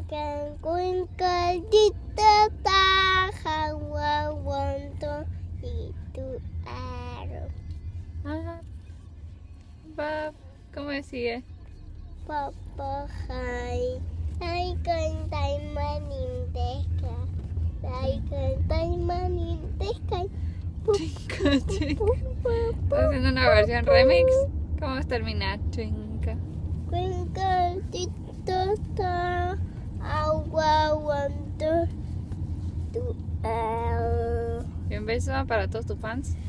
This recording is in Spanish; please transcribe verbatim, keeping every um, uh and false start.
Twinkle, twinkle, little star, how I wonder little arrow. Ah, va, ¿cómo sigue? Papa high, I can diamond in the sky. I can diamond in the sky. Twinkle, twinkle. Estoy haciendo una versión remix. ¿Cómo termina? Twinkle. Twinkle, little star, how I wonder to arrow. Y un beso para todos tus fans.